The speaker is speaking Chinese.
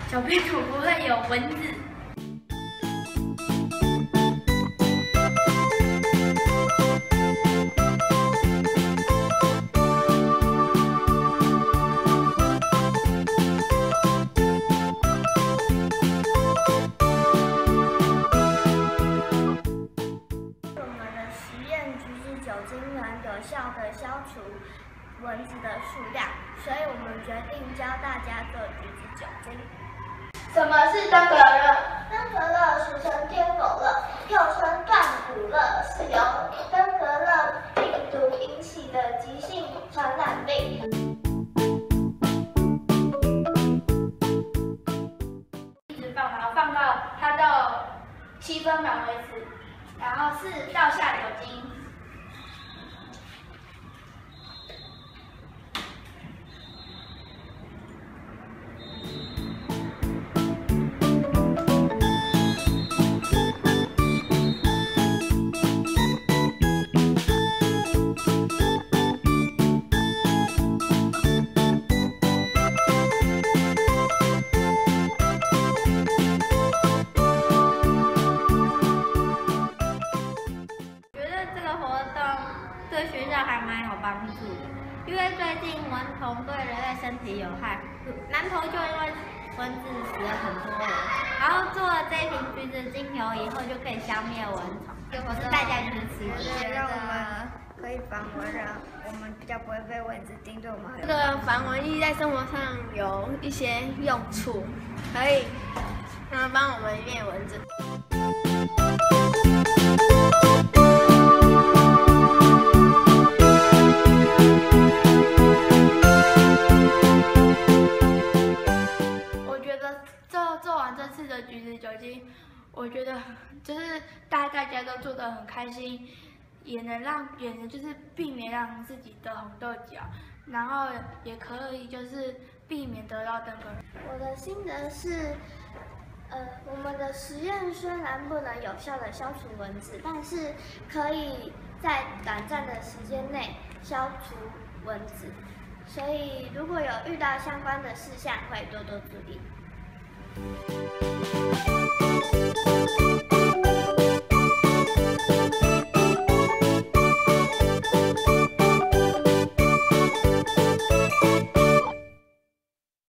小便桶不会有蚊子。 酒精能有效地消除蚊子的数量，所以我们决定教大家做橘子酒精。 什么是登革热？ 登革热俗称天狗热，又称断骨热，是由登革热病毒引起的急性传染病。 一直放，然后放到它到7分满为止，然后是倒下酒精。对学校还蛮有帮助的，因为最近蚊虫对人类身体有害，南投就因为蚊子死了很多人，然后做了这一瓶橘子精油以后就可以消灭蚊虫，我是大家支持。 我觉得让我们可以防蚊，让我们比较不会被蚊子叮，对我们很有。 这个防蚊液在生活上有一些用处，可以帮我们灭蚊子。 做完这次的橘子酒精，我觉得就是大家都做得很开心，也能就是避免让自己得红豆角，然后也可以就是避免得到登革热。 我的心得是，我们的实验虽然不能有效地消除蚊子，但是可以在短暂的时间内消除蚊子，所以如果有遇到相关的事项，会多多注意。